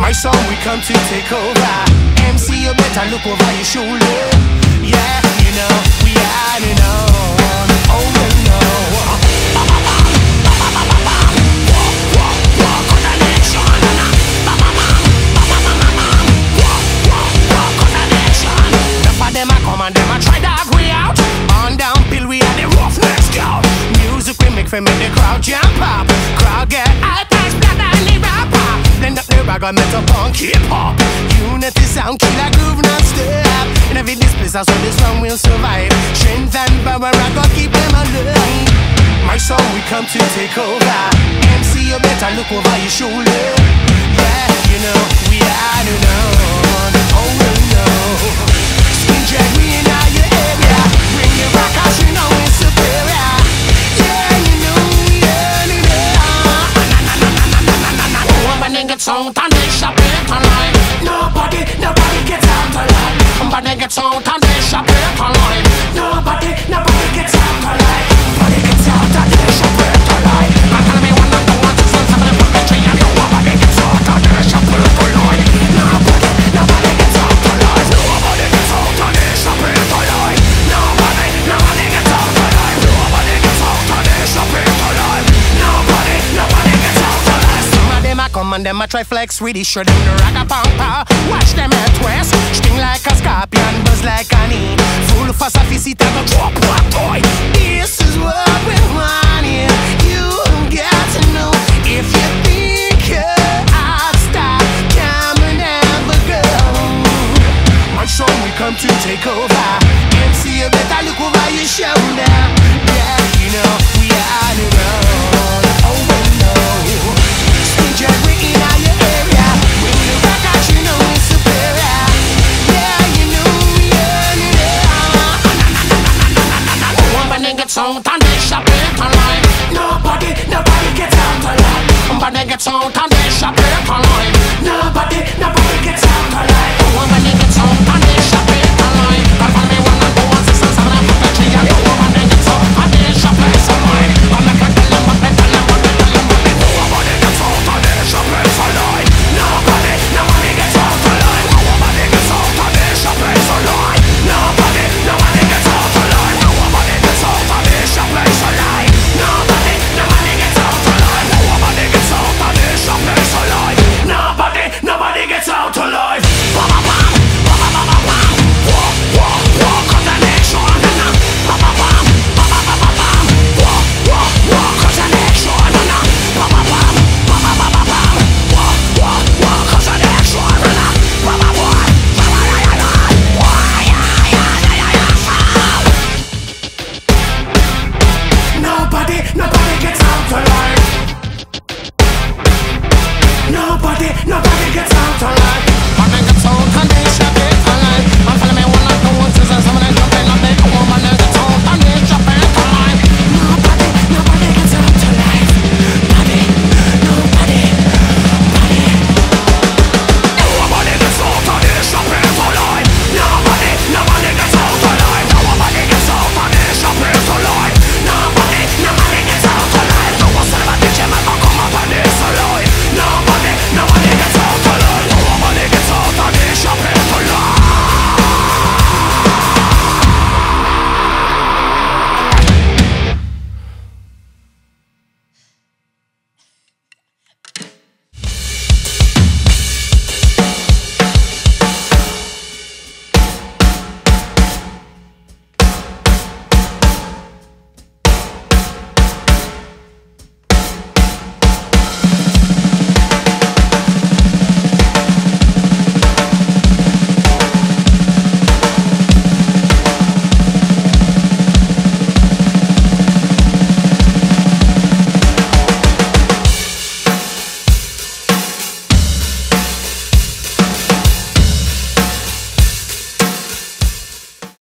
My song, we come to take over. MC, you better look over your shoulder. Yeah, you know, we adding on. Oh, no. Walk on the nation. Walk on the nation. Enough of them a come and them a try to agree out. On down pill, we are the roughnecks down. Music we make for make the crowd jump up. Crowd get high, thanks, black and the rapper. Blend up the rag and metal punk hip-hop. Unity sound, killer groove non-stop. In every displace, that's how this song will survive. Strength and power, I gotta keep them alive. My song, we come to take over. MC, you better look over your shoulder. Yeah, you know, we are the known. Oh, no. Skindred, we in our area. Bring the rock out, you know it's superior. Yeah, you know, yeah, you know. When they get out and they shop it online. Nobody gets out alive. When they get out and they shop it online. Nobody gets out alive. Nobody gets out and they shop it alive. I'm gonna be one of the ones who's on some of the puppetry. And nobody gets out and they shop it alive. Nobody gets out alive. Nobody gets out and they shop it alive. Nobody gets out alive. Nobody gets out and they shop it alive. Nobody gets out alive. Some of them a come and them a try flex. Really show them the ragga pampa. Watch them at twist. Sting like a scorpion, buzz like an e. Full of sophisticated to drop one toy. This is what we want here. You got to know. If you think I'll stop, come and never go. My song, we come to take over. MC, you better look over your shoulder. Yeah, you know, we are the road. Oh, no. Skindred, we in your area. When you rock out, you know it's superior. Yeah, you know, yeah, you know. When they get out and they shop it online. Nobody gets out alive. When they get out and they shop it online. Nobody gets out alive. When they